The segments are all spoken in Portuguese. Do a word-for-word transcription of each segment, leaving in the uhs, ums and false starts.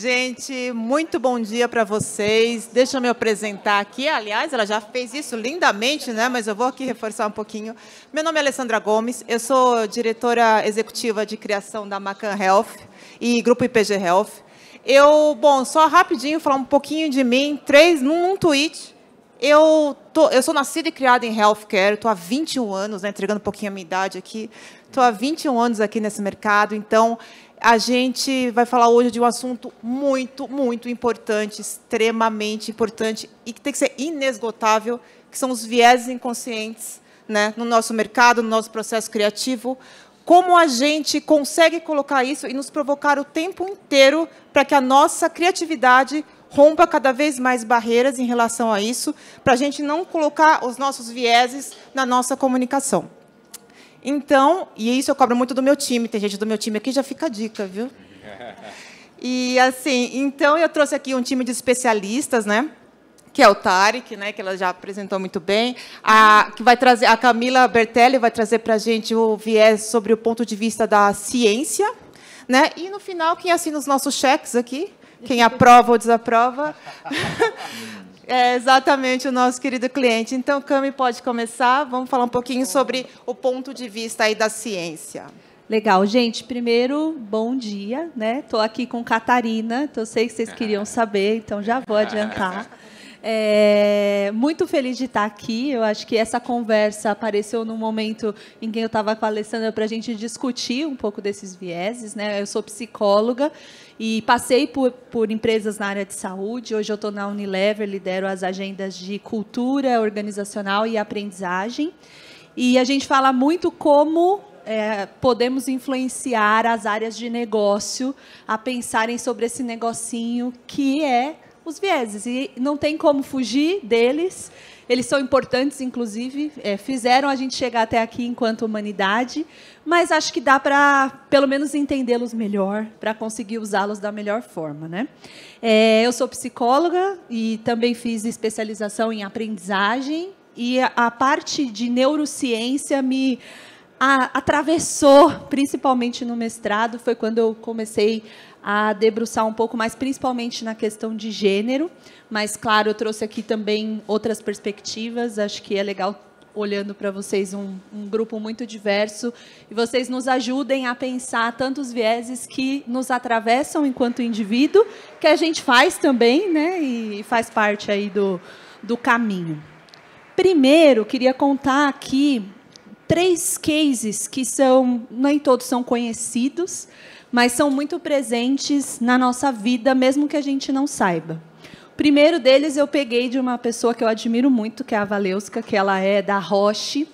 Gente, muito bom dia para vocês. Deixa eu me apresentar aqui. Aliás, ela já fez isso lindamente, né? Mas eu vou aqui reforçar um pouquinho. Meu nome é Alessandra Gomes, eu sou diretora executiva de criação da Macan Health e Grupo I P G Health. Eu, bom, só rapidinho falar um pouquinho de mim, três, num, num tweet. Eu, tô, eu sou nascida e criada em healthcare, estou há vinte e um anos, né, entregando um pouquinho a minha idade aqui. Estou há vinte e um anos aqui nesse mercado, então a gente vai falar hoje de um assunto muito, muito importante, extremamente importante e que tem que ser inesgotável, que são os vieses inconscientes, né, no nosso mercado, no nosso processo criativo. Como a gente consegue colocar isso e nos provocar o tempo inteiro para que a nossa criatividade rompa cada vez mais barreiras em relação a isso, para a gente não colocar os nossos vieses na nossa comunicação. Então, e isso eu cobro muito do meu time, tem gente do meu time aqui, já fica a dica, viu? E, assim, então, eu trouxe aqui um time de especialistas, né? Que é o Tarek, né, que ela já apresentou muito bem, a, que vai trazer, a Camila Bertelli vai trazer para a gente o viés sobre o ponto de vista da ciência, né? E, no final, quem assina os nossos cheques aqui, quem aprova ou desaprova, é exatamente o nosso querido cliente. Então, Cami, pode começar. Vamos falar um pouquinho sobre o ponto de vista aí da ciência. Legal, gente. Primeiro, bom dia, né? Estou aqui com Catarina, então eu sei que vocês queriam saber, então já vou adiantar. É, muito feliz de estar aqui. Eu acho que essa conversa apareceu num momento em que eu estava com a Alessandra para a gente discutir um pouco desses vieses, né? Eu sou psicóloga e passei por, por empresas na área de saúde. Hoje eu estou na Unilever, lidero as agendas de cultura organizacional e aprendizagem. E a gente fala muito como é, podemos influenciar as áreas de negócio a pensarem sobre esse negocinho que é os vieses, e não tem como fugir deles. Eles são importantes, inclusive, é, fizeram a gente chegar até aqui enquanto humanidade, mas acho que dá para, pelo menos, entendê-los melhor, para conseguir usá-los da melhor forma, né? É, eu sou psicóloga e também fiz especialização em aprendizagem, e a, a parte de neurociência me a, atravessou, principalmente no mestrado, foi quando eu comecei a debruçar um pouco mais, principalmente na questão de gênero, mas, claro, eu trouxe aqui também outras perspectivas. Acho que é legal, olhando para vocês, um, um grupo muito diverso, e vocês nos ajudem a pensar tantos vieses que nos atravessam enquanto indivíduo, que a gente faz também, né, e faz parte aí do, do caminho. Primeiro, queria contar aqui três cases que são, nem todos são conhecidos, mas são muito presentes na nossa vida, mesmo que a gente não saiba. O primeiro deles eu peguei de uma pessoa que eu admiro muito, que é a Valeuska, que ela é da Roche,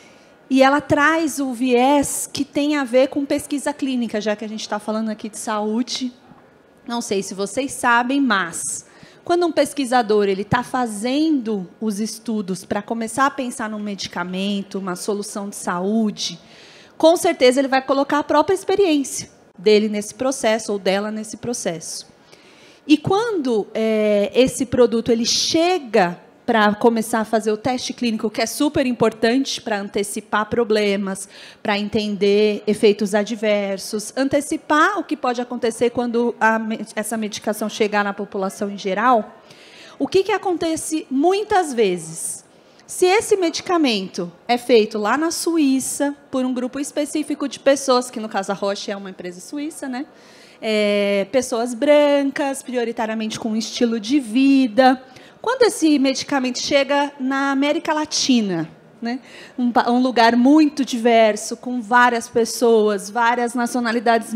e ela traz o viés que tem a ver com pesquisa clínica, já que a gente está falando aqui de saúde. Não sei se vocês sabem, mas quando um pesquisador ele está fazendo os estudos para começar a pensar num medicamento, uma solução de saúde, com certeza ele vai colocar a própria experiência dele nesse processo, ou dela nesse processo. E quando é, esse produto ele chega para começar a fazer o teste clínico, que é super importante para antecipar problemas, para entender efeitos adversos, antecipar o que pode acontecer quando a, essa medicação chegar na população em geral, o que, que acontece muitas vezes? Se esse medicamento é feito lá na Suíça, por um grupo específico de pessoas, que no caso a Roche é uma empresa suíça, né? É, pessoas brancas, prioritariamente com um estilo de vida. Quando esse medicamento chega na América Latina, né? um, um lugar muito diverso, com várias pessoas, várias nacionalidades,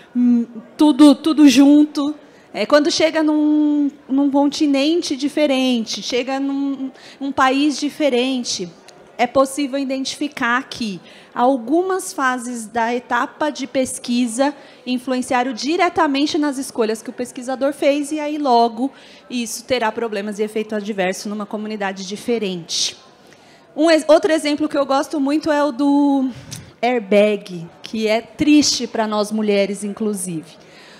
tudo, tudo junto. É, quando chega num, num continente diferente, chega num um país diferente, é possível identificar que algumas fases da etapa de pesquisa influenciaram diretamente nas escolhas que o pesquisador fez, e aí, logo, isso terá problemas e efeito adverso numa comunidade diferente. Um outro exemplo que eu gosto muito é o do airbag, que é triste para nós mulheres, inclusive.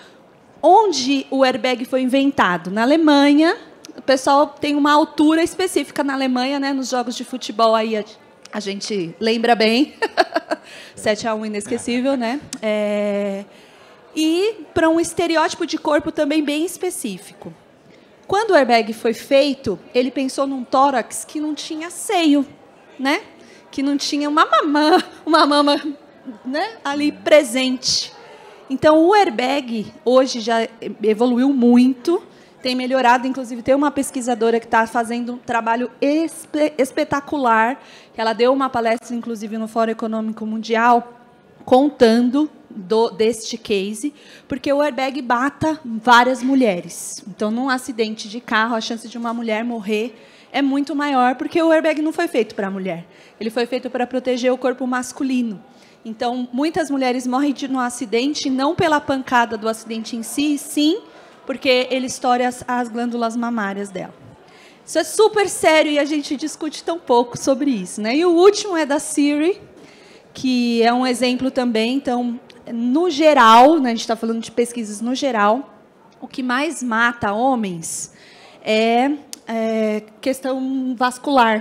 Onde o airbag foi inventado? Na Alemanha. O pessoal tem uma altura específica na Alemanha, né? Nos jogos de futebol aí a, a gente lembra bem. sete a um inesquecível, né? É, e para um estereótipo de corpo também bem específico. Quando o airbag foi feito, ele pensou num tórax que não tinha seio, né? Que não tinha uma mamã, uma mama, né, ali presente. Então, o airbag hoje já evoluiu muito, tem melhorado, inclusive tem uma pesquisadora que está fazendo um trabalho espe espetacular. Ela deu uma palestra, inclusive, no Fórum Econômico Mundial, contando do, deste case, porque o airbag mata várias mulheres. Então, num acidente de carro, a chance de uma mulher morrer é muito maior, porque o airbag não foi feito para a mulher. Ele foi feito para proteger o corpo masculino. Então, muitas mulheres morrem de, no acidente, não pela pancada do acidente em si, sim, porque ele estoura as, as glândulas mamárias dela. Isso é super sério e a gente discute tão pouco sobre isso, né? E o último é da Siri, que é um exemplo também. Então, no geral, né, a gente está falando de pesquisas no geral, o que mais mata homens é, é questão vascular,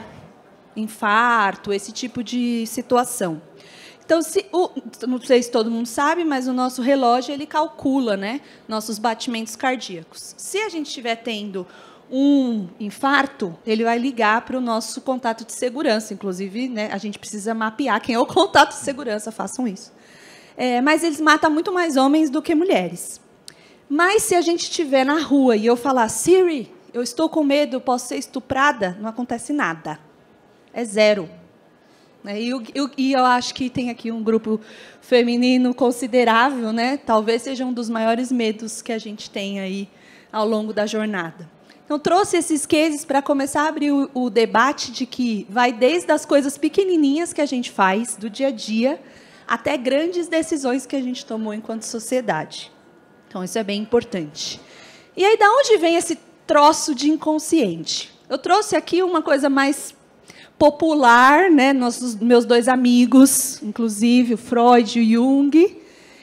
infarto, esse tipo de situação. Então, se o, não sei se todo mundo sabe, mas o nosso relógio ele calcula, né, nossos batimentos cardíacos. Se a gente estiver tendo um infarto, ele vai ligar para o nosso contato de segurança. Inclusive, né, a gente precisa mapear quem é o contato de segurança, façam isso. É, mas eles matam muito mais homens do que mulheres. Mas se a gente estiver na rua e eu falar, Siri, eu estou com medo, posso ser estuprada, não acontece nada. É zero. E eu, eu, e eu acho que tem aqui um grupo feminino considerável, né? Talvez seja um dos maiores medos que a gente tem aí ao longo da jornada. Então, trouxe esses cases para começar a abrir o, o debate de que vai desde as coisas pequenininhas que a gente faz, do dia a dia, até grandes decisões que a gente tomou enquanto sociedade. Então, isso é bem importante. E aí, da onde vem esse troço de inconsciente? Eu trouxe aqui uma coisa mais popular, né? Nossos, meus dois amigos, inclusive o Freud e o Jung.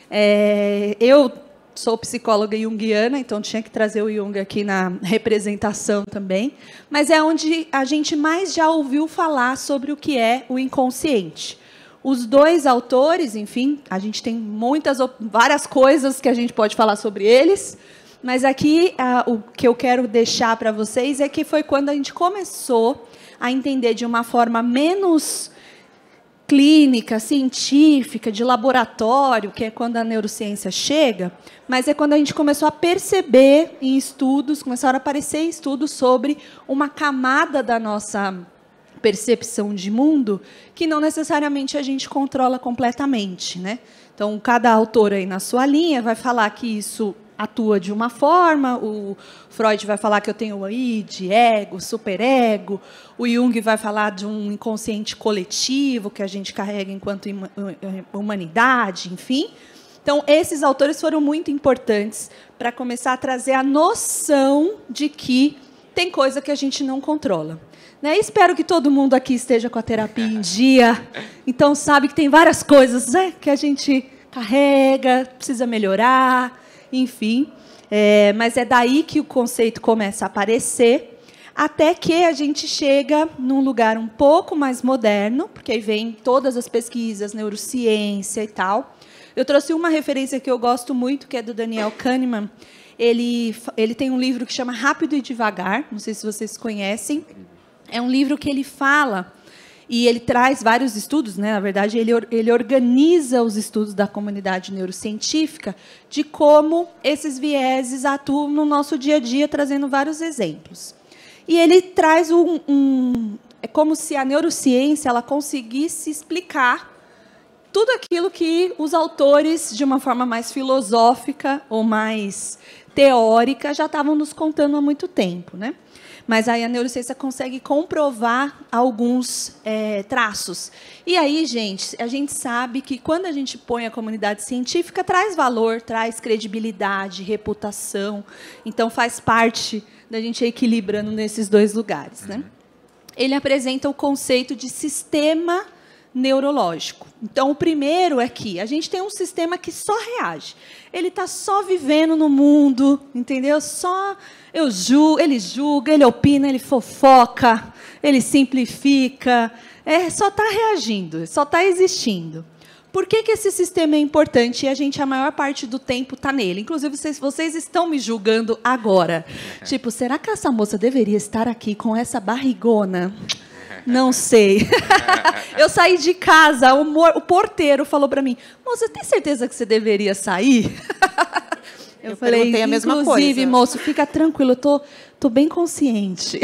É, eu sou psicóloga junguiana, então tinha que trazer o Jung aqui na representação também. Mas é onde a gente mais já ouviu falar sobre o que é o inconsciente. Os dois autores, enfim, a gente tem muitas, várias coisas que a gente pode falar sobre eles, mas aqui ah, o que eu quero deixar para vocês é que foi quando a gente começou a entender de uma forma menos clínica, científica, de laboratório, que é quando a neurociência chega, mas é quando a gente começou a perceber em estudos, começaram a aparecer estudos sobre uma camada da nossa percepção de mundo que não necessariamente a gente controla completamente, né? Então, cada autor aí na sua linha vai falar que isso atua de uma forma, o Freud vai falar que eu tenho o id, ego, superego, o Jung vai falar de um inconsciente coletivo que a gente carrega enquanto humanidade, enfim. Então, esses autores foram muito importantes para começar a trazer a noção de que tem coisa que a gente não controla. Né? Espero que todo mundo aqui esteja com a terapia em dia, então sabe que tem várias coisas, né, que a gente carrega, precisa melhorar, enfim, é, mas é daí que o conceito começa a aparecer, até que a gente chega num lugar um pouco mais moderno, porque aí vem todas as pesquisas, neurociência e tal. Eu trouxe uma referência que eu gosto muito, que é do Daniel Kahneman. Ele, ele tem um livro que chama Rápido e Devagar, não sei se vocês conhecem. É um livro que ele fala, e ele traz vários estudos, né? Na verdade, ele, ele organiza os estudos da comunidade neurocientífica de como esses vieses atuam no nosso dia a dia, trazendo vários exemplos. E ele traz um... um é como se a neurociência ela conseguisse explicar tudo aquilo que os autores, de uma forma mais filosófica ou mais teórica, já estavam nos contando há muito tempo, né? Mas aí a neurociência consegue comprovar alguns é, traços. E aí, gente, a gente sabe que quando a gente põe a comunidade científica, traz valor, traz credibilidade, reputação. Então, faz parte da gente ir equilibrando nesses dois lugares, né? Ele apresenta o conceito de sistema neurológico. Então, o primeiro é que a gente tem um sistema que só reage. Ele está só vivendo no mundo, entendeu? Só eu julgo, ele julga, ele opina, ele fofoca, ele simplifica. É, só está reagindo, só está existindo. Por que, que esse sistema é importante e a gente, a maior parte do tempo, está nele? Inclusive, vocês, vocês estão me julgando agora. Tipo, será que essa moça deveria estar aqui com essa barrigona? Não sei. Eu saí de casa, o, mor, o porteiro falou para mim, moça, tem certeza que você deveria sair? Eu, eu falei, a mesma inclusive, coisa. Moço, fica tranquilo, eu tô, tô bem consciente.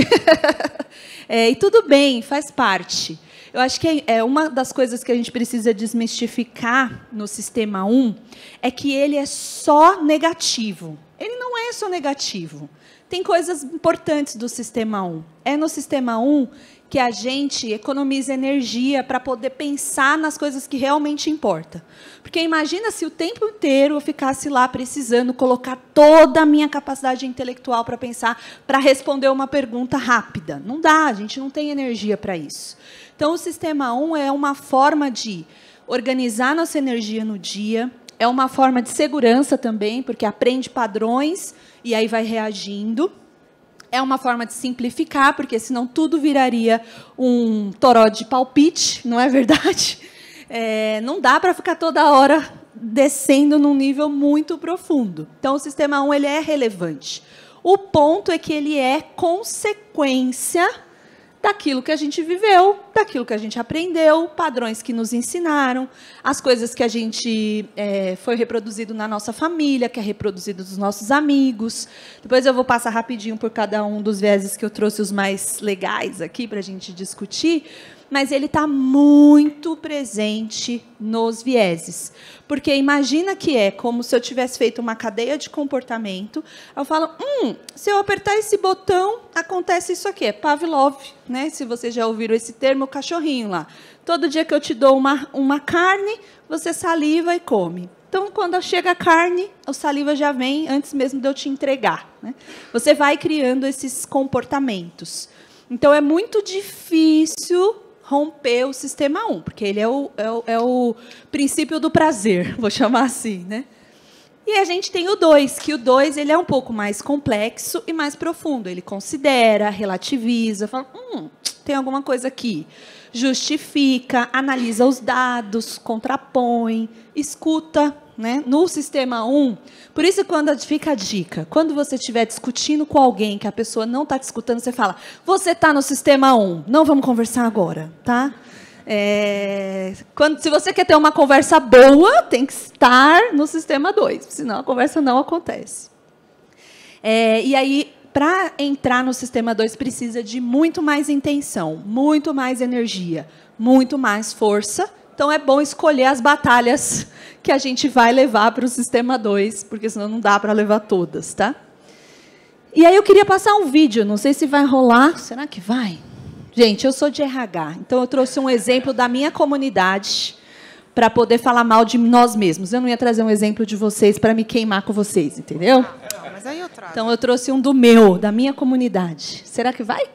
É, e tudo bem, faz parte. Eu acho que é uma das coisas que a gente precisa desmistificar no Sistema um é que ele é só negativo. Ele não é só negativo. Tem coisas importantes do Sistema um. É no Sistema um que a gente economiza energia para poder pensar nas coisas que realmente importam. Porque imagina se o tempo inteiro eu ficasse lá precisando colocar toda a minha capacidade intelectual para pensar, para responder uma pergunta rápida. Não dá, a gente não tem energia para isso. Então, o Sistema um é uma forma de organizar nossa energia no dia, é uma forma de segurança também, porque aprende padrões e aí vai reagindo. É uma forma de simplificar, porque senão tudo viraria um toró de palpite, não é verdade? É, não dá para ficar toda hora descendo num nível muito profundo. Então, o Sistema um ele é relevante. O ponto é que ele é consequência daquilo que a gente viveu, daquilo que a gente aprendeu, padrões que nos ensinaram, as coisas que a gente é, foi reproduzido na nossa família, que é reproduzido dos nossos amigos. Depois eu vou passar rapidinho por cada um dos vieses que eu trouxe os mais legais aqui para a gente discutir, mas ele está muito presente nos vieses. Porque imagina que é como se eu tivesse feito uma cadeia de comportamento, eu falo, hum, se eu apertar esse botão, acontece isso aqui, é Pavlov, né? Se vocês já ouviram esse termo, o cachorrinho lá. Todo dia que eu te dou uma, uma carne, você saliva e come. Então, quando chega a carne, a saliva já vem antes mesmo de eu te entregar, né? Você vai criando esses comportamentos. Então, é muito difícil romper o Sistema um, porque ele é o, é, o, é o princípio do prazer, vou chamar assim, né? E a gente tem o dois, que o dois ele é um pouco mais complexo e mais profundo. Ele considera, relativiza, fala, hum, tem alguma coisa aqui. Justifica, analisa os dados, contrapõe, escuta, né? No Sistema um, por isso, quando fica a dica, quando você estiver discutindo com alguém que a pessoa não está te escutando, você fala, você está no Sistema um, não vamos conversar agora, tá? É, quando, se você quer ter uma conversa boa, tem que estar no Sistema dois, senão a conversa não acontece. É, e aí, para entrar no Sistema dois, precisa de muito mais intenção, muito mais energia, muito mais força. Então, é bom escolher as batalhas que a gente vai levar para o Sistema dois, porque senão não dá para levar todas, tá? E aí eu queria passar um vídeo, não sei se vai rolar. Será que vai? Gente, eu sou de R H, então eu trouxe um exemplo da minha comunidade para poder falar mal de nós mesmos. Eu não ia trazer um exemplo de vocês para me queimar com vocês, entendeu? Não, mas aí eu trago. Então, eu trouxe um do meu, da minha comunidade. Será que vai?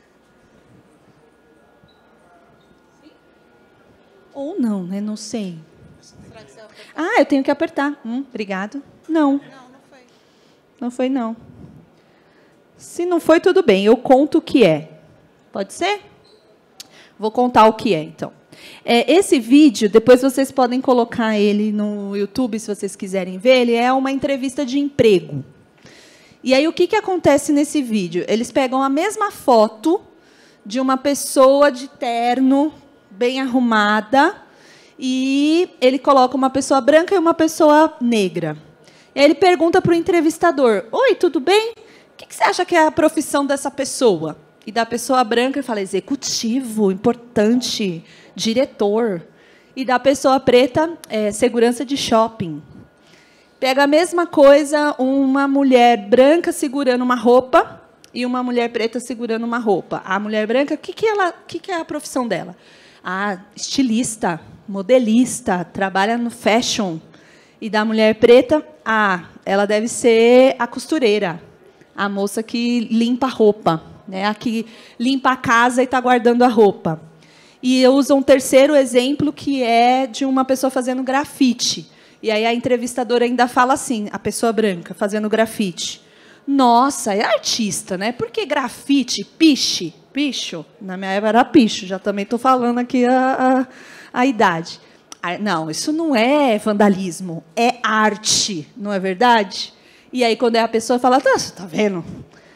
Ou não, né? Não sei. Ah, eu tenho que apertar. Hum, obrigado. Não. Não, não foi. Não foi, não. Se não foi, tudo bem. Eu conto o que é. Pode ser? Vou contar o que é, então. É, esse vídeo, depois vocês podem colocar ele no YouTube, se vocês quiserem ver. Ele é uma entrevista de emprego. E aí, o que, que acontece nesse vídeo? Eles pegam a mesma foto de uma pessoa de terno, bem arrumada, e ele coloca uma pessoa branca e uma pessoa negra. E aí ele pergunta para o entrevistador, oi, tudo bem? O que, que você acha que é a profissão dessa pessoa? E da pessoa branca ele fala, executivo, importante, diretor. E da pessoa preta, é, segurança de shopping. Pega a mesma coisa, uma mulher branca segurando uma roupa e uma mulher preta segurando uma roupa. A mulher branca, o que, que, ela, que, que é a profissão dela? Ah, estilista, modelista, trabalha no fashion. E da mulher preta, ah, ela deve ser a costureira, a moça que limpa a roupa, né? A que limpa a casa e está guardando a roupa. E eu uso um terceiro exemplo, que é de uma pessoa fazendo grafite. E aí a entrevistadora ainda fala assim, a pessoa branca fazendo grafite. Nossa, é artista, né? Porque grafite, piche, picho, na minha época era picho, já também estou falando aqui a, a, a idade. Não, isso não é vandalismo, é arte, não é verdade? E aí, quando a pessoa fala, tá, você tá vendo?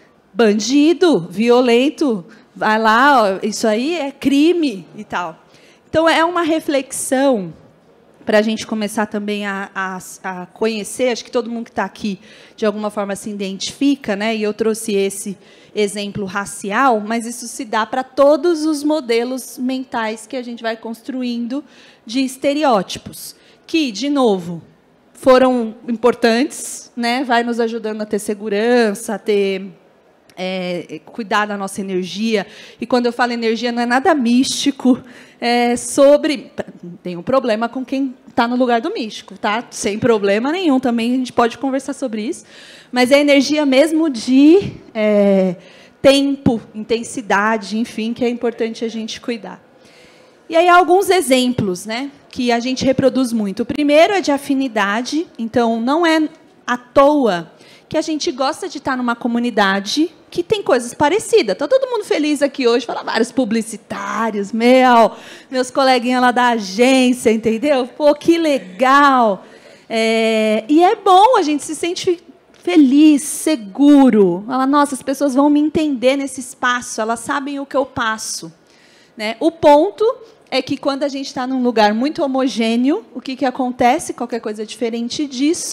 Bandido, violento, vai lá, ó, isso aí é crime e tal. Então, é uma reflexão para a gente começar também a, a, a conhecer, acho que todo mundo que está aqui, de alguma forma, se identifica, né? E eu trouxe esse exemplo racial, mas isso se dá para todos os modelos mentais que a gente vai construindo de estereótipos, que, de novo, foram importantes, né? Vai nos ajudando a ter segurança, a ter... É, cuidar da nossa energia. E quando eu falo energia, não é nada místico. É sobre... Tem um problema com quem está no lugar do místico, tá? Sem problema nenhum. Também a gente pode conversar sobre isso. Mas é energia mesmo de é, tempo, intensidade, enfim, que é importante a gente cuidar. E aí, alguns exemplos, né, que a gente reproduz muito. O primeiro é de afinidade. Então, não é à toa que a gente gosta de estar numa comunidade que tem coisas parecidas. Está todo mundo feliz aqui hoje, fala vários publicitários, meu, meus coleguinhas lá da agência, entendeu? Pô, que legal. É, e é bom, a gente se sente feliz, seguro. Fala, nossa, as pessoas vão me entender nesse espaço, elas sabem o que eu passo. Né? O ponto é que, quando a gente está num lugar muito homogêneo, o que, que acontece? Qualquer coisa diferente disso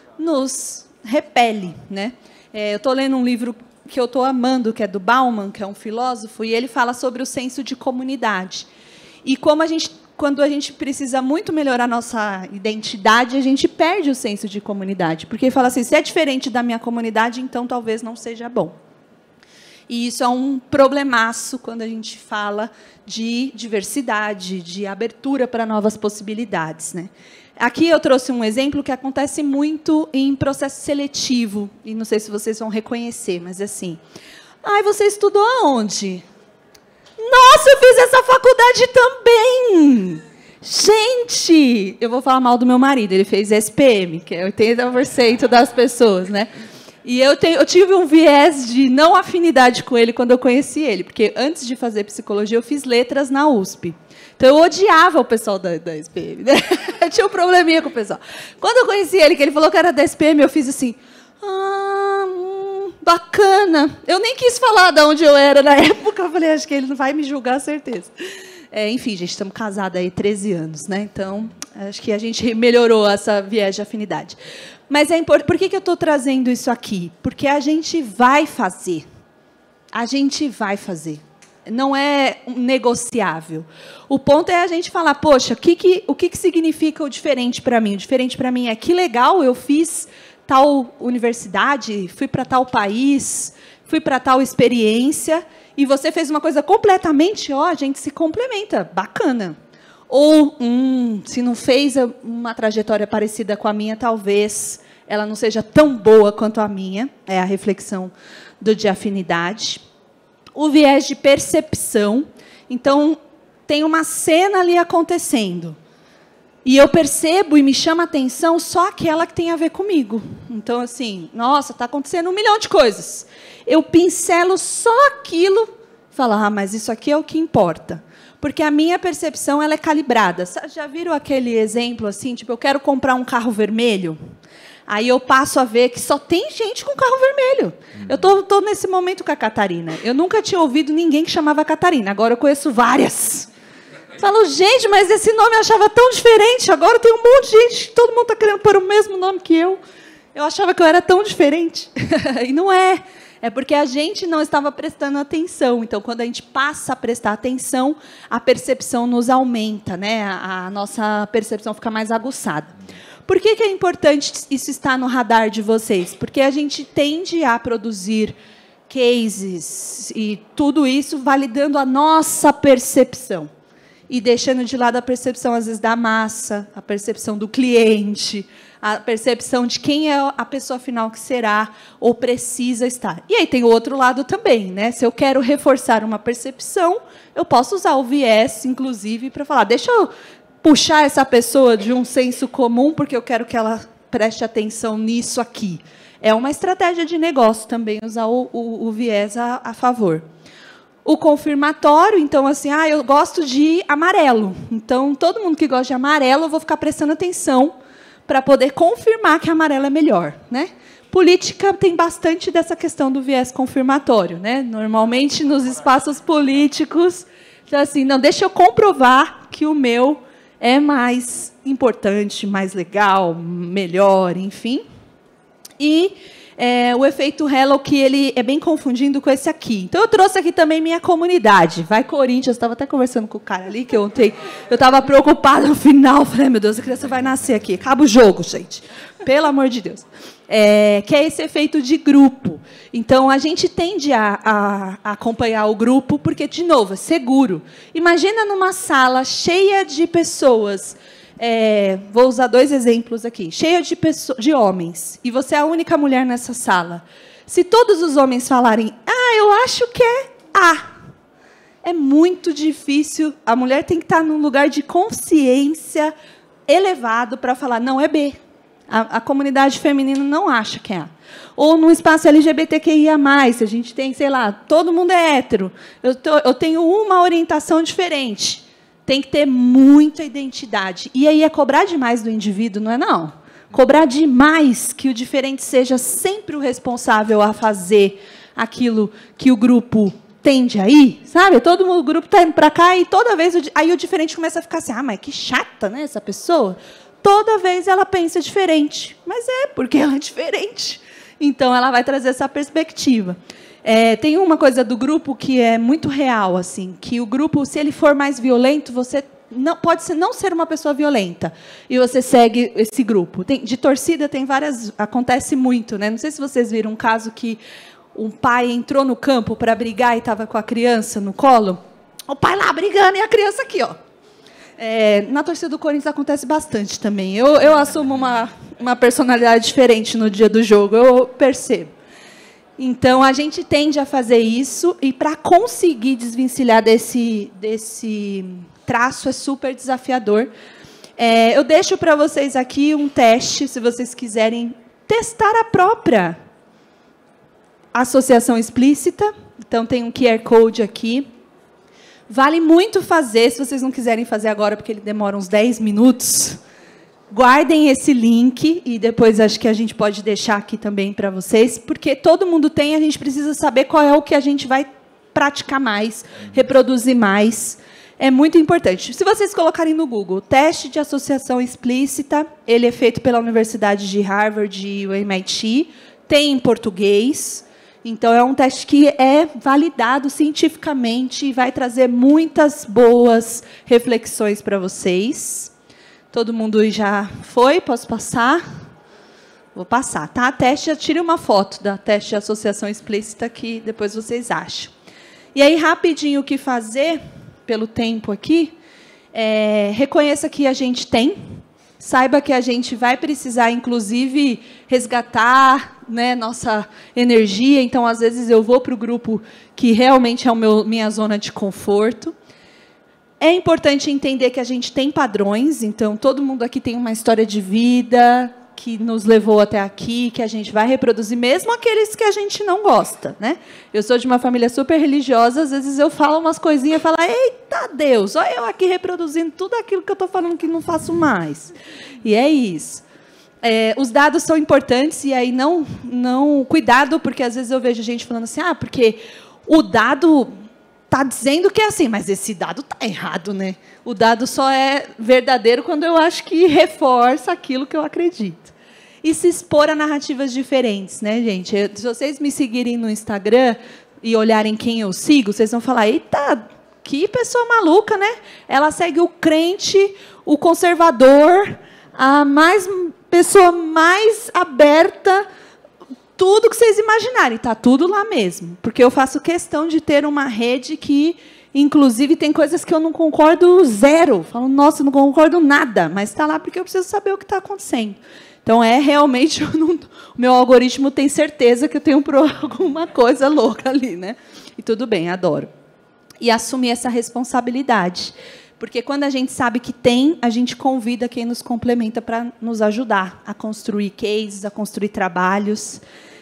nos repele. Né? É, eu estou lendo um livro que eu estou amando, que é do Bauman, que é um filósofo, e ele fala sobre o senso de comunidade. E como a gente, quando a gente precisa muito melhorar a nossa identidade, a gente perde o senso de comunidade. Porque ele fala assim, se é diferente da minha comunidade, então talvez não seja bom. E isso é um problemaço quando a gente fala de diversidade, de abertura para novas possibilidades. Né? Aqui eu trouxe um exemplo que acontece muito em processo seletivo, e não sei se vocês vão reconhecer, mas assim, ai, você estudou aonde? Nossa, eu fiz essa faculdade também! Gente, eu vou falar mal do meu marido, ele fez S P M, que é oitenta por cento das pessoas, né? E eu, tenho, eu tive um viés de não afinidade com ele quando eu conheci ele, porque antes de fazer psicologia eu fiz letras na U S P. Então, eu odiava o pessoal da, da S P M. Né? Eu tinha um probleminha com o pessoal. Quando eu conheci ele, que ele falou que era da S P M, eu fiz assim, ah, hum, bacana. Eu nem quis falar de onde eu era na época. Eu falei, acho que ele não vai me julgar, certeza. É, enfim, gente, estamos casados há treze anos. Né? Então, acho que a gente melhorou essa viés de afinidade. Mas é importante. Por que, que eu estou trazendo isso aqui? Porque a gente vai fazer. A gente vai fazer. Não é negociável. O ponto é a gente falar, poxa, que que, o que, que significa o diferente para mim? O diferente para mim é que legal, eu fiz tal universidade, fui para tal país, fui para tal experiência, e você fez uma coisa completamente, ó, a gente se complementa, bacana. Ou, hum, se não fez uma trajetória parecida com a minha, talvez ela não seja tão boa quanto a minha, é a reflexão do de afinidade. O viés de percepção. Então, tem uma cena ali acontecendo. E eu percebo e me chama a atenção só aquela que tem a ver comigo. Então, assim, nossa, está acontecendo um milhão de coisas. Eu pincelo só aquilo e falo, ah, mas isso aqui é o que importa. Porque a minha percepção ela é calibrada. Já viram aquele exemplo assim, tipo, eu quero comprar um carro vermelho? Aí eu passo a ver que só tem gente com carro vermelho. Eu tô, tô nesse momento com a Catarina. Eu nunca tinha ouvido ninguém que chamava Catarina. Agora eu conheço várias. Falo, gente, mas esse nome eu achava tão diferente. Agora tem um monte de gente, todo mundo está querendo pôr o mesmo nome que eu. Eu achava que eu era tão diferente. E não é. É porque a gente não estava prestando atenção. Então, quando a gente passa a prestar atenção, a percepção nos aumenta, né? A, a nossa percepção fica mais aguçada. Por que, que é importante isso estar no radar de vocês? Porque a gente tende a produzir cases e tudo isso validando a nossa percepção. E deixando de lado a percepção, às vezes, da massa, a percepção do cliente, a percepção de quem é a pessoa final que será ou precisa estar. E aí tem o outro lado também. Né? Se eu quero reforçar uma percepção, eu posso usar o viés, inclusive, para falar, deixa eu puxar essa pessoa de um senso comum, porque eu quero que ela preste atenção nisso aqui. É uma estratégia de negócio também, usar o, o, o viés a, a favor. O confirmatório, então, assim, ah, eu gosto de amarelo. Então, todo mundo que gosta de amarelo, eu vou ficar prestando atenção para poder confirmar que amarelo é melhor, né? Política tem bastante dessa questão do viés confirmatório, né? Normalmente, nos espaços políticos, então, assim, não, deixa eu comprovar que o meu é mais importante, mais legal, melhor, enfim. E é, o efeito Halo, que ele é bem confundindo com esse aqui. Então, eu trouxe aqui também minha comunidade. Vai, Corinthians. Estava até conversando com o cara ali, que ontem eu estava preocupada no final. Falei, meu Deus, a criança vai nascer aqui. Acaba o jogo, gente. Pelo amor de Deus. É, que é esse efeito de grupo. Então, a gente tende a, a, a acompanhar o grupo, porque, de novo, é seguro. Imagina numa sala cheia de pessoas. É, vou usar dois exemplos aqui. Cheia de, pessoas, de homens. E você é a única mulher nessa sala. Se todos os homens falarem, ah, eu acho que é A, é muito difícil. A mulher tem que estar num lugar de consciência elevado para falar, não, é B. A, a comunidade feminina não acha que é A. Ou no espaço L G B T Q I A mais, a gente tem, sei lá, todo mundo é hétero. Eu, tô, eu tenho uma orientação diferente. Tem que ter muita identidade. E aí é cobrar demais do indivíduo, não é não? Cobrar demais que o diferente seja sempre o responsável a fazer aquilo que o grupo tende a ir, sabe? Todo mundo, o grupo está indo para cá e toda vez o, aí o diferente começa a ficar assim, ah, mas que chata, né, essa pessoa? Toda vez ela pensa diferente. Mas é, porque ela é diferente. Então, ela vai trazer essa perspectiva. É, tem uma coisa do grupo que é muito real, assim, que o grupo, se ele for mais violento, você não, pode ser, não ser uma pessoa violenta, e você segue esse grupo. Tem, de torcida, tem várias... Acontece muito, né? Não sei se vocês viram um caso que um pai entrou no campo para brigar e estava com a criança no colo. O pai lá brigando e a criança aqui, ó. É, na torcida do Corinthians acontece bastante também. Eu, eu assumo uma, uma personalidade diferente no dia do jogo, eu percebo. Então, a gente tende a fazer isso, e para conseguir desvencilhar desse, desse traço é super desafiador. É, eu deixo para vocês aqui um teste, se vocês quiserem testar a própria associação explícita. Então, tem um Q R Code aqui. Vale muito fazer, se vocês não quiserem fazer agora, porque ele demora uns dez minutos. Guardem esse link, e depois acho que a gente pode deixar aqui também para vocês, porque todo mundo tem, a gente precisa saber qual é o que a gente vai praticar mais, reproduzir mais. É muito importante. Se vocês colocarem no Google, teste de associação explícita, ele é feito pela Universidade de Harvard e o M I T, tem em português. Então, é um teste que é validado cientificamente e vai trazer muitas boas reflexões para vocês. Todo mundo já foi? Posso passar? Vou passar, tá? Teste, tire uma foto da teste de associação explícita que depois vocês acham. E aí, rapidinho, o que fazer, pelo tempo aqui, é, reconheça que a gente tem, saiba que a gente vai precisar, inclusive, resgatar, né, nossa energia. Então, às vezes, eu vou para o grupo que realmente é a minha zona de conforto. É importante entender que a gente tem padrões. Então, todo mundo aqui tem uma história de vida que nos levou até aqui, que a gente vai reproduzir, mesmo aqueles que a gente não gosta, né? Eu sou de uma família super religiosa, às vezes eu falo umas coisinhas e falo, eita Deus, olha eu aqui reproduzindo tudo aquilo que eu estou falando que não faço mais. E é isso. É, os dados são importantes, e aí não, não... Cuidado, porque às vezes eu vejo gente falando assim, ah, porque o dado está dizendo que é assim, mas esse dado está errado, né? O dado só é verdadeiro quando eu acho que reforça aquilo que eu acredito. E se expor a narrativas diferentes, né, gente? Se vocês me seguirem no Instagram e olharem quem eu sigo, vocês vão falar, eita, que pessoa maluca, né? Ela segue o crente, o conservador, a mais, pessoa mais aberta, tudo que vocês imaginarem, está tudo lá mesmo. Porque eu faço questão de ter uma rede que, inclusive, tem coisas que eu não concordo zero. Falo, nossa, não concordo nada, mas está lá porque eu preciso saber o que está acontecendo. Então, é realmente, eu não, o meu algoritmo tem certeza que eu tenho alguma coisa louca ali, né? E tudo bem, adoro. E assumir essa responsabilidade. Porque quando a gente sabe que tem, a gente convida quem nos complementa para nos ajudar a construir cases, a construir trabalhos.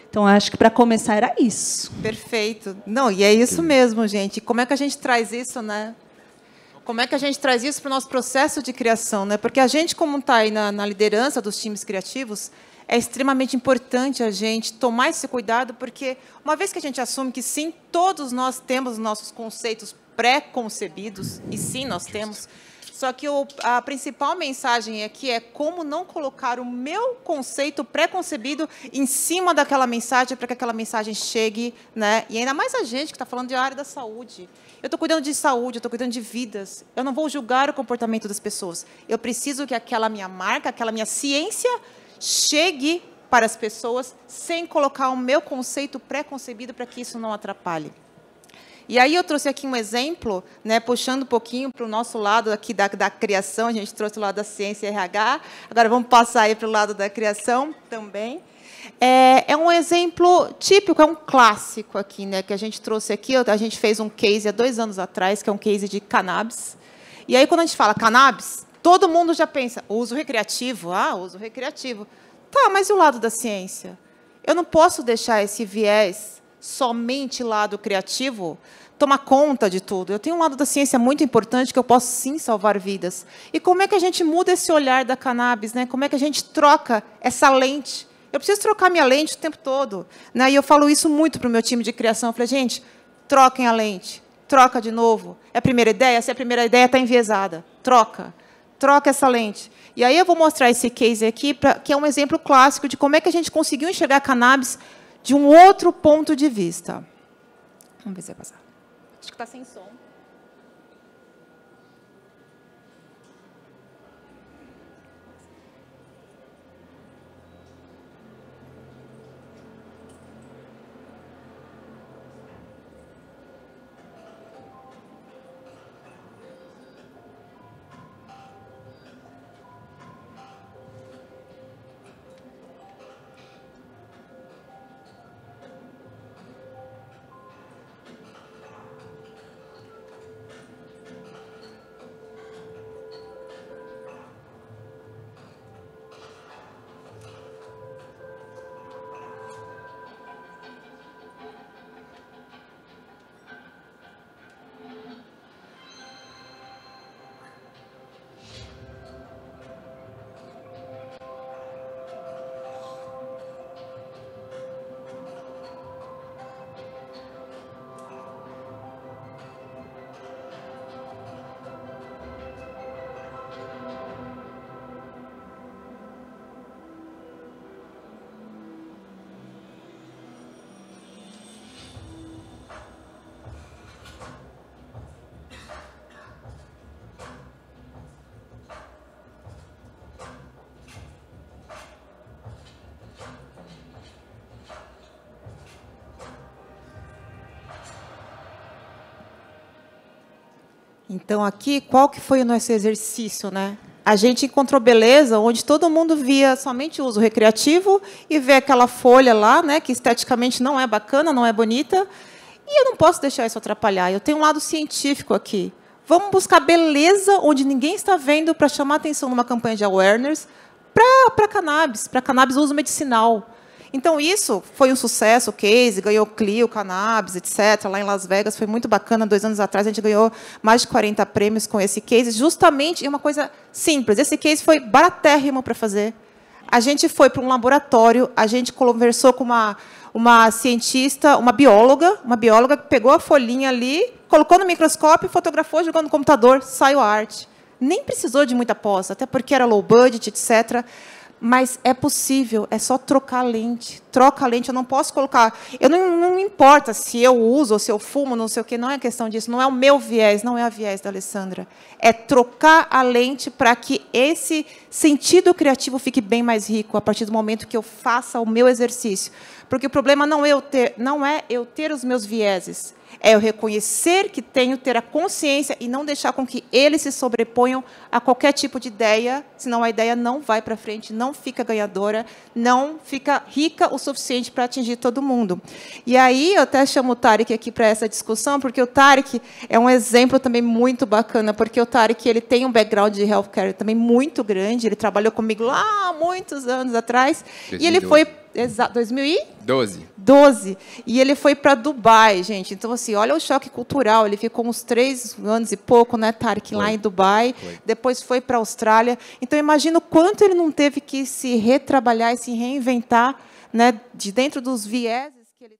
Então, acho que para começar era isso. Perfeito. Não, e é isso mesmo, gente. Como é que a gente traz isso, né? Como é que a gente traz isso para o nosso processo de criação, né? Porque a gente, como está aí na, na liderança dos times criativos, é extremamente importante a gente tomar esse cuidado, porque uma vez que a gente assume que, sim, todos nós temos nossos conceitos pré-concebidos, e sim, nós temos, só que o, a principal mensagem aqui é como não colocar o meu conceito pré-concebido em cima daquela mensagem para que aquela mensagem chegue, né? E ainda mais a gente que está falando de área da saúde. Eu estou cuidando de saúde, eu estou cuidando de vidas. Eu não vou julgar o comportamento das pessoas. Eu preciso que aquela minha marca, aquela minha ciência chegue para as pessoas sem colocar o meu conceito pré-concebido para que isso não atrapalhe. E aí eu trouxe aqui um exemplo, né, puxando um pouquinho para o nosso lado aqui da, da criação, a gente trouxe o lado da ciência e R H, agora vamos passar aí para o lado da criação também. É, é um exemplo típico, é um clássico aqui, né, que a gente trouxe aqui, a gente fez um case há dois anos atrás, que é um case de cannabis. E aí, quando a gente fala cannabis, todo mundo já pensa, uso recreativo, ah, uso recreativo. Tá, mas e o lado da ciência? Eu não posso deixar esse viés somente lado criativo tomar conta de tudo. Eu tenho um lado da ciência muito importante que eu posso, sim, salvar vidas. E como é que a gente muda esse olhar da cannabis, né? Como é que a gente troca essa lente? Eu preciso trocar minha lente o tempo todo, né? E eu falo isso muito para o meu time de criação. Eu falei, gente, troquem a lente, troca de novo. É a primeira ideia? Se a primeira ideia está enviesada, troca. Troca essa lente. E aí eu vou mostrar esse case aqui, pra, que é um exemplo clássico de como é que a gente conseguiu enxergar a cannabis de um outro ponto de vista. Vamos ver se vai passar. Acho que está sem som. Então, aqui, qual que foi o nosso exercício, né? A gente encontrou beleza onde todo mundo via somente o uso recreativo e vê aquela folha lá, né, que esteticamente não é bacana, não é bonita, e eu não posso deixar isso atrapalhar. Eu tenho um lado científico aqui. Vamos buscar beleza onde ninguém está vendo para chamar atenção numa campanha de awareness para cannabis, para cannabis uso medicinal. Então, isso foi um sucesso, o case, ganhou Clio, Cannabis, etcétera, lá em Las Vegas, foi muito bacana. Dois anos atrás, a gente ganhou mais de quarenta prêmios com esse case, justamente em uma coisa simples. Esse case foi baratérrimo para fazer. A gente foi para um laboratório, a gente conversou com uma, uma cientista, uma bióloga, uma bióloga que pegou a folhinha ali, colocou no microscópio, fotografou, jogou no computador, saiu a arte. Nem precisou de muita pós, até porque era low budget, etcétera. Mas é possível, é só trocar a lente. Troca a lente, eu não posso colocar... Eu não, não me importa se eu uso ou se eu fumo, não sei o quê, não é questão disso, não é o meu viés, não é a viés da Alessandra. É trocar a lente para que esse sentido criativo fique bem mais rico a partir do momento que eu faça o meu exercício. Porque o problema não é eu ter, não é eu ter os meus vieses, é eu reconhecer que tenho, ter a consciência e não deixar com que eles se sobreponham a qualquer tipo de ideia, senão a ideia não vai para frente, não fica ganhadora, não fica rica o suficiente para atingir todo mundo. E aí eu até chamo o Tarek aqui para essa discussão, porque o Tarek é um exemplo também muito bacana, porque o Tarek ele tem um background de healthcare também muito grande, ele trabalhou comigo lá há muitos anos atrás, e ele foi... Exato, dois mil e doze. doze. E ele foi para Dubai, gente. Então, assim, olha o choque cultural. Ele ficou uns três anos e pouco, né, Tarek, lá em Dubai. Foi. Depois foi para a Austrália. Então, imagina o quanto ele não teve que se retrabalhar e se reinventar, né, de dentro dos vieses que ele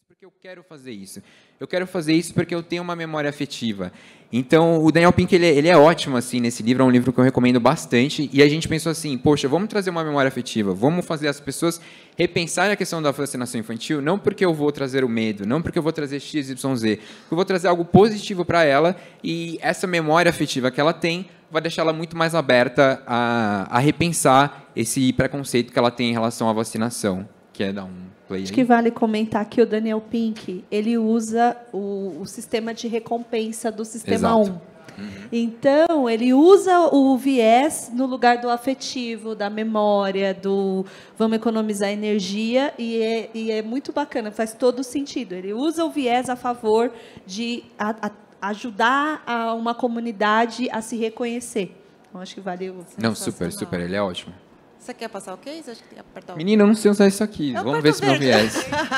porque eu quero fazer isso. Eu quero fazer isso porque eu tenho uma memória afetiva. Então, o Daniel Pink, ele, ele é ótimo, assim, nesse livro, é um livro que eu recomendo bastante, e a gente pensou assim, poxa, vamos trazer uma memória afetiva, vamos fazer as pessoas repensarem a questão da vacinação infantil, não porque eu vou trazer o medo, não porque eu vou trazer X, Y, Z, eu vou trazer algo positivo para ela, e essa memória afetiva que ela tem vai deixar ela muito mais aberta a, a repensar esse preconceito que ela tem em relação à vacinação. Quer dar um play aí? Acho que vale comentar que o Daniel Pink, ele usa o, o sistema de recompensa do sistema Exato. um. Uhum. Então, ele usa o viés no lugar do afetivo, da memória, do vamos economizar energia, e é, e é muito bacana, faz todo sentido. Ele usa o viés a favor de a, a, ajudar a uma comunidade a se reconhecer. Então, acho que valeu. Não, super, super, ele é ótimo. Você quer passar o case? Acho que tem que apertar o... Menina, eu não sei usar isso aqui. Eu Vamos ver se meu viés.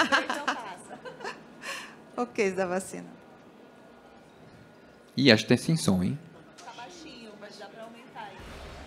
O case da vacina. Ih, acho que tem sem som, hein? Tá baixinho, mas dá para aumentar aí.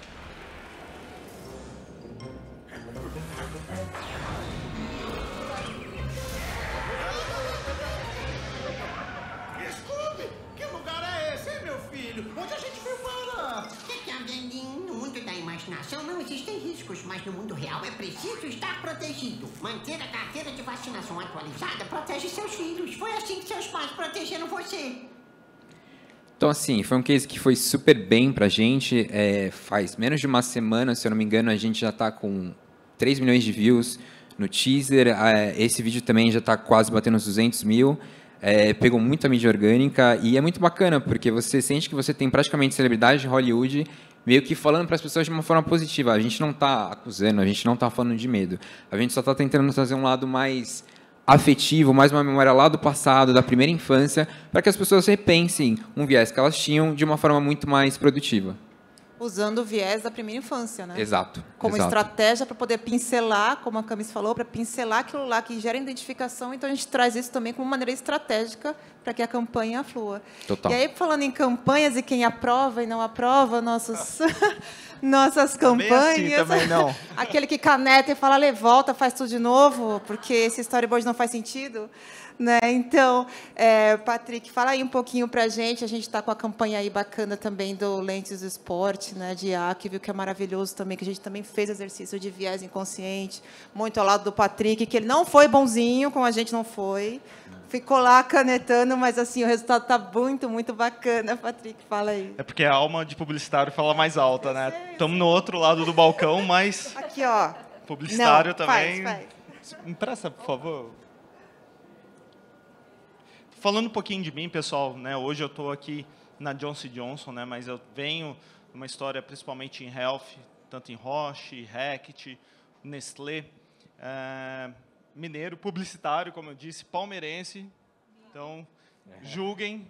Desculpe, que lugar é esse, hein, meu filho? Onde a gente veio parar? No mundo da imaginação não existem riscos, mas no mundo real é preciso estar protegido. Manter a carteira de vacinação atualizada protege seus filhos. Foi assim que seus pais protegeram você. Então, assim, foi um case que foi super bem pra gente. É, faz menos de uma semana, se eu não me engano, a gente já está com três milhões de views no teaser. É, esse vídeo também já está quase batendo uns duzentos mil. É, pegou muita mídia orgânica e é muito bacana, porque você sente que você tem praticamente celebridade de Hollywood meio que falando para as pessoas de uma forma positiva. A gente não está acusando, a gente não está falando de medo. A gente só está tentando trazer um lado mais afetivo, mais uma memória lá do passado, da primeira infância, para que as pessoas repensem um viés que elas tinham de uma forma muito mais produtiva. Usando o viés da primeira infância, né? Exato. Como exato. estratégia para poder pincelar, como a Camis falou, para pincelar aquilo lá que gera identificação. Então, a gente traz isso também como maneira estratégica para que a campanha flua. Total. E aí, falando em campanhas e quem aprova e não aprova nossos, nossas campanhas... Também assim, também não. Aquele que caneta e fala, lê, volta, faz tudo de novo, porque esse storyboard não faz sentido. Né? Então, é, Patrick, fala aí um pouquinho para a gente. A gente está com a campanha aí bacana também do Lentes do Esporte, né, de I A, que viu que é maravilhoso também, que a gente também fez exercício de viés inconsciente, muito ao lado do Patrick, que ele não foi bonzinho, como a gente não foi. Ficou lá canetando, mas assim, o resultado está muito, muito bacana. Patrick, fala aí. É porque a alma de publicitário fala mais alta, né? Estamos no outro lado do balcão, mas Aqui, ó. publicitário não, também... Faz, faz. Me empresta, por favor. Falando um pouquinho de mim, pessoal, né, hoje eu estou aqui na Johnson and Johnson, né, mas eu venho de uma história principalmente em health, tanto em Roche, Reckitt, Nestlé, é, mineiro, publicitário, como eu disse, palmeirense, então julguem,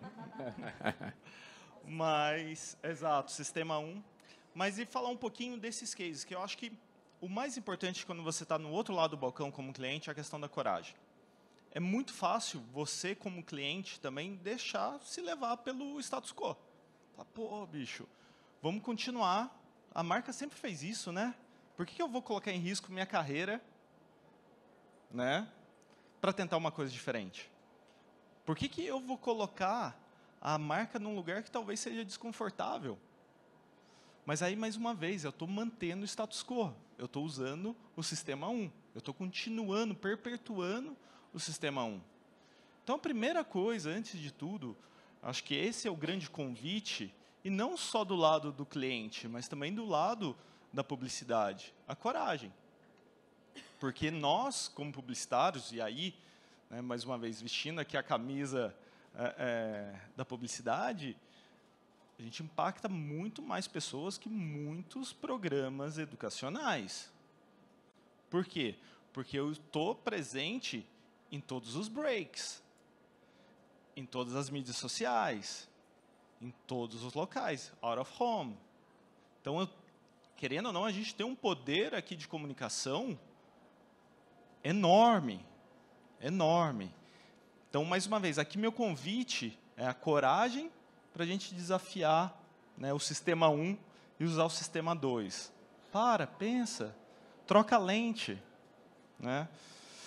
mas, exato, Sistema um, mas e falar um pouquinho desses cases, que eu acho que o mais importante quando você está no outro lado do balcão como cliente é a questão da coragem. É muito fácil você, como cliente, também deixar se levar pelo status quo. Fala, pô, bicho, vamos continuar. A marca sempre fez isso, né? Por que eu vou colocar em risco minha carreira, né, para tentar uma coisa diferente? Por que que eu vou colocar a marca num lugar que talvez seja desconfortável? Mas aí, mais uma vez, eu estou mantendo o status quo. Eu estou usando o Sistema um. Eu estou continuando, perpetuando o Sistema um. Então, a primeira coisa, antes de tudo, acho que esse é o grande convite, e não só do lado do cliente, mas também do lado da publicidade, a coragem. Porque nós, como publicitários, e aí, né, mais uma vez, vestindo aqui a camisa é, é, da publicidade, a gente impacta muito mais pessoas que muitos programas educacionais. Por quê? Porque eu estou presente em todos os breaks, em todas as mídias sociais, em todos os locais, out of home. Então, eu, querendo ou não, a gente tem um poder aqui de comunicação enorme, enorme. Então, mais uma vez, aqui meu convite é a coragem para a gente desafiar, né, o Sistema um e usar o Sistema dois. Para, pensa, troca a lente, né?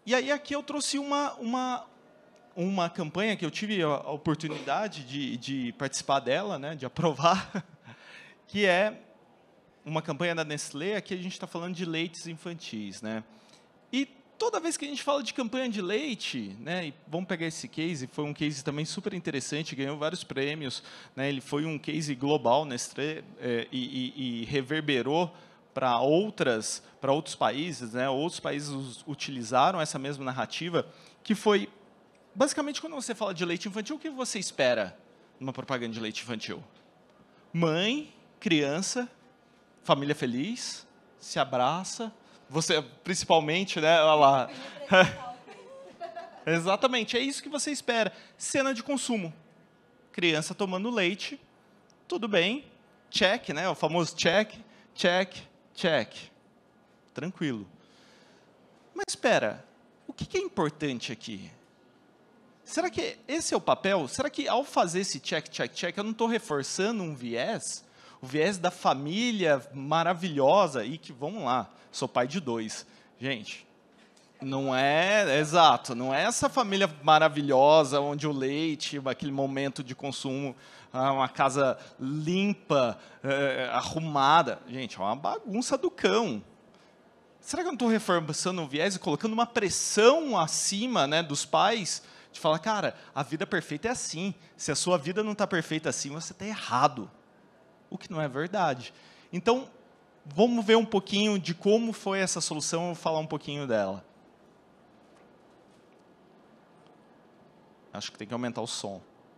E aí aqui eu trouxe uma, uma, uma campanha que eu tive a oportunidade de, de participar dela, né, de aprovar, que é uma campanha da Nestlé. Aqui a gente está falando de leites infantis, né? E toda vez que a gente fala de campanha de leite, né, e vamos pegar esse case, foi um case também super interessante, ganhou vários prêmios, né, ele foi um case global, Nestlé, é, e, e, e reverberou para outras, para outros países, né, outros países utilizaram essa mesma narrativa, que foi, basicamente, quando você fala de leite infantil, o que você espera numa propaganda de leite infantil? Mãe, criança, família feliz, se abraça, você, principalmente, né, olha lá. Exatamente, é isso que você espera. Cena de consumo. Criança tomando leite, tudo bem, check, né, o famoso check, check, check. Tranquilo. Mas espera, o que é importante aqui? Será que esse é o papel? Será que, ao fazer esse check, check, check, eu não estou reforçando um viés? O viés da família maravilhosa, e que, vamos lá, sou pai de dois. Gente, não é, exato, não é essa família maravilhosa, onde o leite, aquele momento de consumo, uma casa limpa, é, arrumada. Gente, é uma bagunça do cão. Será que eu não estou reforçando o viés e colocando uma pressão acima, né, dos pais, de falar, cara, a vida perfeita é assim. Se a sua vida não está perfeita assim, você está errado. O que não é verdade. Então, vamos ver um pouquinho de como foi essa solução, eu vou falar um pouquinho dela. Acho que tem que aumentar o som.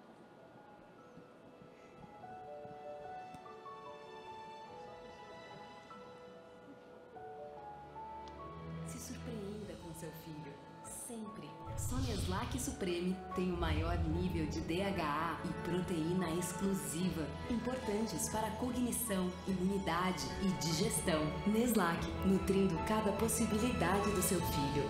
Se surpreenda com seu filho, sempre. Só Neslac Supreme tem o maior nível de D H A e proteína exclusiva, importantes para a cognição, imunidade e digestão. Neslac, nutrindo cada possibilidade do seu filho.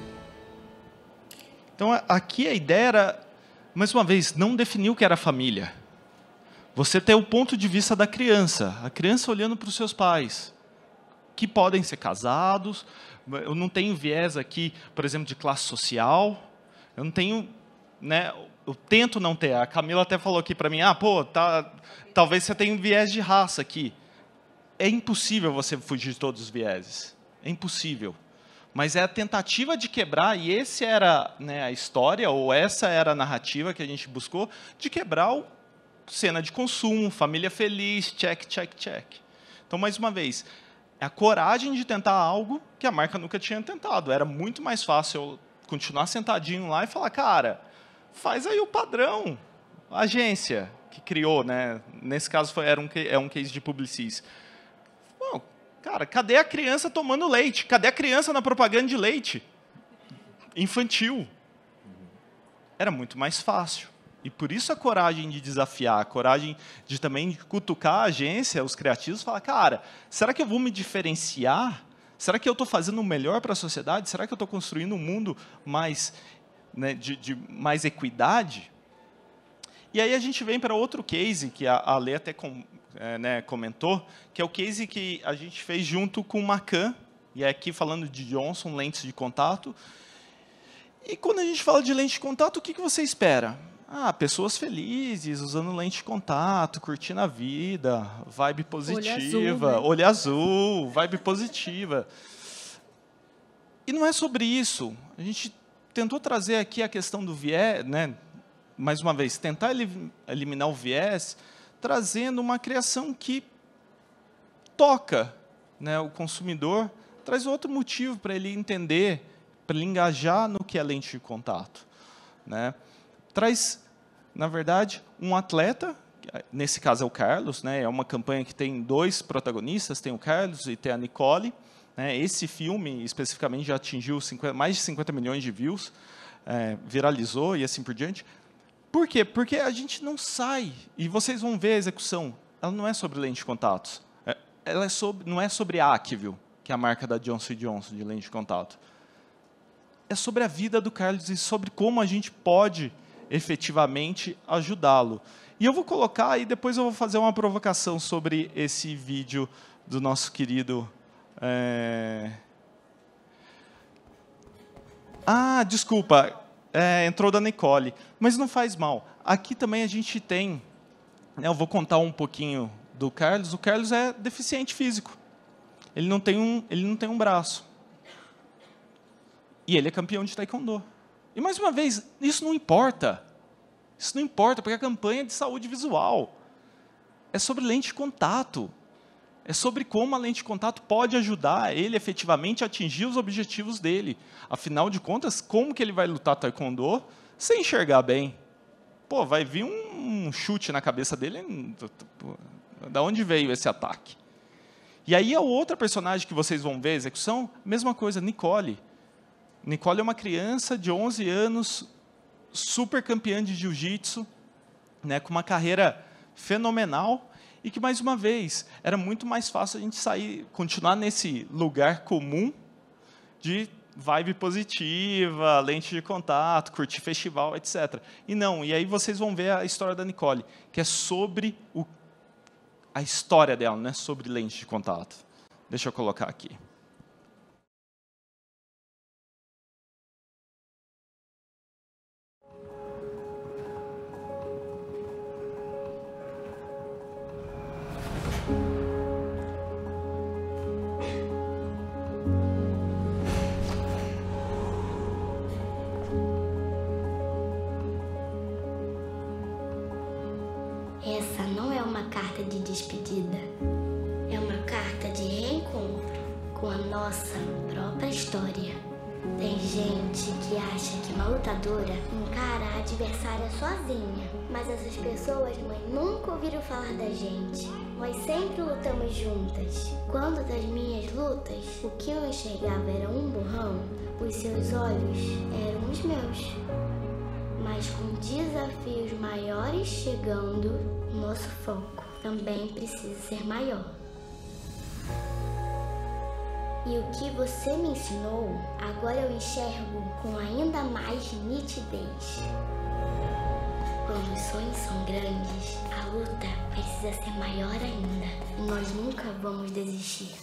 Então, aqui a ideia era, mais uma vez, não definir o que era família. Você tem o ponto de vista da criança, a criança olhando para os seus pais, que podem ser casados. Eu não tenho viés aqui, por exemplo, de classe social. Eu não tenho, né, eu tento não ter. A Camila até falou aqui para mim, ah, pô, tá, talvez você tenha um viés de raça aqui. É impossível você fugir de todos os vieses. É impossível. Mas é a tentativa de quebrar, e essa era, né, a história, ou essa era a narrativa que a gente buscou, de quebrar o cena de consumo, família feliz, check, check, check. Então, mais uma vez, é a coragem de tentar algo que a marca nunca tinha tentado. Era muito mais fácil eu continuar sentadinho lá e falar, cara, faz aí o padrão. A agência que criou, né? Nesse caso foi, era um, é um case de Publicis. Bom, cara, cadê a criança tomando leite? Cadê a criança na propaganda de leite? Infantil. Era muito mais fácil. E por isso a coragem de desafiar, a coragem de também cutucar a agência, os criativos, falar, cara, será que eu vou me diferenciar? Será que eu estou fazendo o melhor para a sociedade? Será que eu estou construindo um mundo mais, né, de, de mais equidade? E aí a gente vem para outro case, que a, a Lê até com, é, né, comentou, que é o case que a gente fez junto com o Macan, e é aqui falando de Johnson, lentes de contato. E quando a gente fala de lente de contato, o que, que você espera? Ah, pessoas felizes, usando lente de contato, curtindo a vida, vibe positiva, olho azul, né? olho azul, vibe positiva. E não é sobre isso. A gente tentou trazer aqui a questão do viés, né? Mais uma vez, tentar eliminar o viés, trazendo uma criação que toca, né, o consumidor, traz outro motivo para ele entender, para ele engajar no que é lente de contato, né? Traz, na verdade, um atleta, nesse caso é o Carlos, né? É uma campanha que tem dois protagonistas, tem o Carlos e tem a Nicole. Né? Esse filme, especificamente, já atingiu cinquenta, mais de cinquenta milhões de views, é, viralizou e assim por diante. Por quê? Porque a gente não sai, e vocês vão ver a execução, ela não é sobre lente de contatos, ela é sobre, não é sobre a Acville, que é a marca da Johnson and Johnson de lente de contato. É sobre a vida do Carlos e sobre como a gente pode efetivamente ajudá-lo. E eu vou colocar, e depois eu vou fazer uma provocação sobre esse vídeo do nosso querido... É... Ah, desculpa, é, entrou da Nicole, mas não faz mal. Aqui também a gente tem, né, eu vou contar um pouquinho do Carlos. O Carlos é deficiente físico. Ele não tem um, ele não tem um braço. E ele é campeão de taekwondo. E, mais uma vez, isso não importa. Isso não importa, porque a campanha é de saúde visual. É sobre lente de contato. É sobre como a lente de contato pode ajudar ele, efetivamente, a atingir os objetivos dele. Afinal de contas, como que ele vai lutar taekwondo sem enxergar bem? Pô, vai vir um chute na cabeça dele. Da onde veio esse ataque? E aí, a outra personagem que vocês vão ver a execução, mesma coisa, Nicole. Nicole é uma criança de onze anos, super campeã de jiu-jitsu, né, com uma carreira fenomenal, e que, mais uma vez, era muito mais fácil a gente sair, continuar nesse lugar comum de vibe positiva, lente de contato, curtir festival, etcétera. E não, e aí vocês vão ver a história da Nicole, que é sobre o, a história dela, né, sobre lente de contato. Deixa eu colocar aqui. Essa não é uma carta de despedida, é uma carta de reencontro com a nossa própria história. Tem gente que acha que uma lutadora encara a adversária sozinha, mas essas pessoas, mãe, nunca ouviram falar da gente. Nós sempre lutamos juntas. Quando das minhas lutas, o que eu enxergava era um borrão, os seus olhos eram os meus. Mas com desafios maiores chegando, nosso foco também precisa ser maior. E o que você me ensinou, agora eu enxergo com ainda mais nitidez. Quando os sonhos são grandes, a luta precisa ser maior ainda. E nós nunca vamos desistir.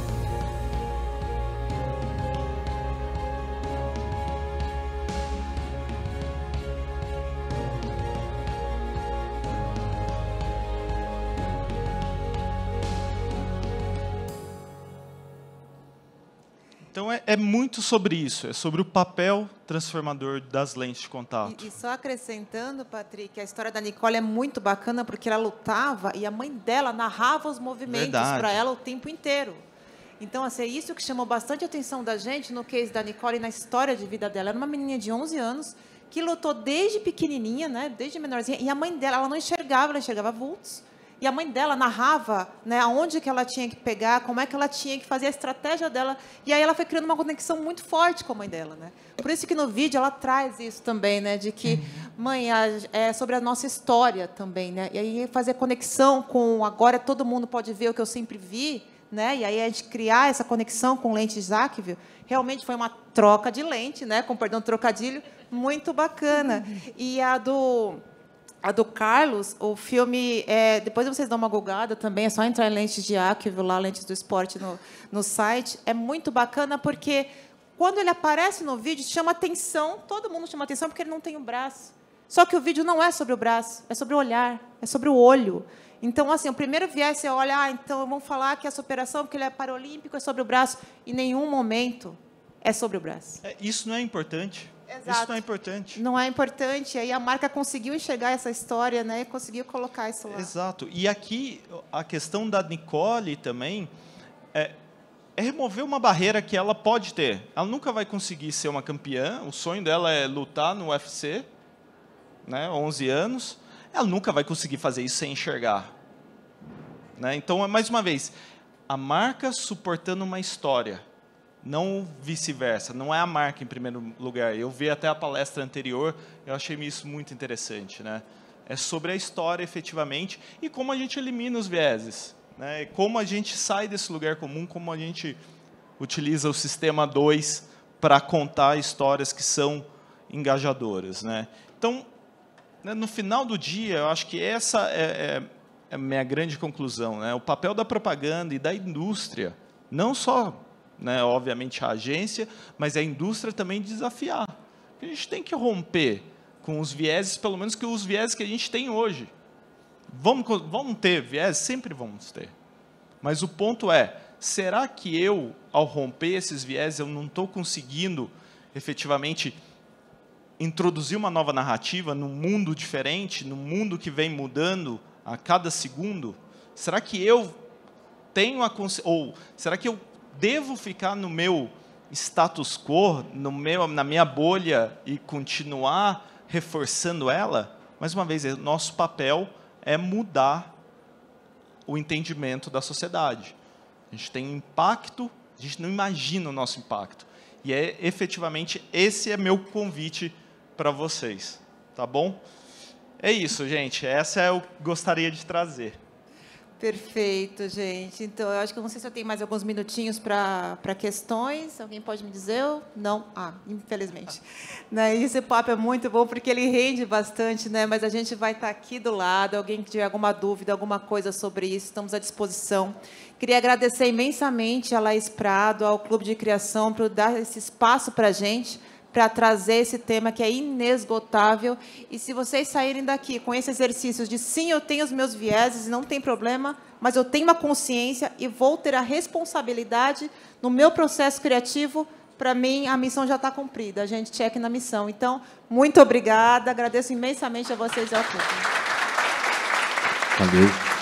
Então, é, é muito sobre isso, é sobre o papel transformador das lentes de contato. E, e só acrescentando, Patrick, a história da Nicole é muito bacana, porque ela lutava e a mãe dela narrava os movimentos para ela o tempo inteiro. Então, assim, é isso que chamou bastante a atenção da gente no case da Nicole e na história de vida dela. Era uma menininha de onze anos que lutou desde pequenininha, né, desde menorzinha, e a mãe dela, ela não enxergava, ela enxergava vultos. E a mãe dela narrava, né, aonde que ela tinha que pegar, como é que ela tinha que fazer a estratégia dela. E aí ela foi criando uma conexão muito forte com a mãe dela, né? Por isso que no vídeo ela traz isso também, né, de que, mãe, é sobre a nossa história também, né? E aí fazer conexão com agora todo mundo pode ver o que eu sempre vi, né? E aí a gente criar essa conexão com lente Zachville, realmente foi uma troca de lente, né, com perdão do trocadilho, muito bacana. E a do A do Carlos, o filme, é, depois vocês dão uma googada também, é só entrar em lentes de Zachville, lá, lentes do esporte no, no site. É muito bacana, porque quando ele aparece no vídeo, chama atenção, todo mundo chama atenção, porque ele não tem o braço. Só que o vídeo não é sobre o braço, é sobre o olhar, é sobre o olho. Então, assim, o primeiro viés, você olha, ah, então vamos falar que essa operação, porque ele é paralímpico, é sobre o braço. Em nenhum momento é sobre o braço. É, isso não é importante. Exato. Isso não é importante. Não é importante. Aí a marca conseguiu enxergar essa história, né, e conseguiu colocar isso lá. Exato. E aqui, a questão da Nicole também é, é remover uma barreira que ela pode ter. Ela nunca vai conseguir ser uma campeã. O sonho dela é lutar no U F C, né, onze anos. Ela nunca vai conseguir fazer isso sem enxergar. Né? Então, mais uma vez, a marca suportando uma história. Não vice-versa, não é a marca em primeiro lugar. Eu vi até a palestra anterior, eu achei isso muito interessante, né? É sobre a história, efetivamente, e como a gente elimina os vieses, né? Como a gente sai desse lugar comum, como a gente utiliza o sistema dois para contar histórias que são engajadoras, né? Então, no final do dia, eu acho que essa é, é, é a minha grande conclusão, né? O papel da propaganda e da indústria, não só né, obviamente a agência, mas a indústria também desafiar. A gente tem que romper com os vieses, pelo menos que os vieses que a gente tem hoje. Vamos, vamos ter vieses? Sempre vamos ter. Mas o ponto é, será que eu, ao romper esses vieses, eu não estou conseguindo, efetivamente, introduzir uma nova narrativa num mundo diferente, num mundo que vem mudando a cada segundo? Será que eu tenho a consciência, ou será que eu devo ficar no meu status quo, no meu, na minha bolha e continuar reforçando ela? Mais uma vez, nosso papel é mudar o entendimento da sociedade. A gente tem impacto, a gente não imagina o nosso impacto. E é efetivamente esse é meu convite para vocês, tá bom? É isso, gente. Essa é o que eu gostaria de trazer. Perfeito, gente. Então, eu acho que eu não sei se eu tenho mais alguns minutinhos para para questões. Alguém pode me dizer? Não? Ah, infelizmente. Né? Esse papo é muito bom, porque ele rende bastante, né? Mas a gente vai estar aqui do lado. Alguém que tiver alguma dúvida, alguma coisa sobre isso, estamos à disposição. Queria agradecer imensamente a Laís Prado, ao Clube de Criação, por dar esse espaço para a gente, para trazer esse tema que é inesgotável. E se vocês saírem daqui com esse exercício de sim, eu tenho os meus vieses, não tem problema, mas eu tenho uma consciência e vou ter a responsabilidade no meu processo criativo, para mim, a missão já está cumprida. A gente checa na missão. Então, muito obrigada. Agradeço imensamente a vocês e ao público. Valeu.